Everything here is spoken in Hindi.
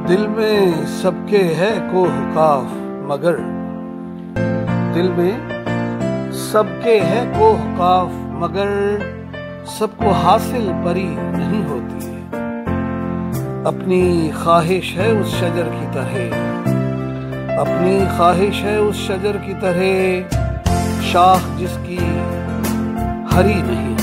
दिल में सबके है कोह काफ मगर दिल में सबके है कोह काफ मगर सबको हासिल परी नहीं होती। अपनी ख्वाहिश है उस शजर की तरह, अपनी ख्वाहिश है उस शजर की तरह, शाख जिसकी हरी नहीं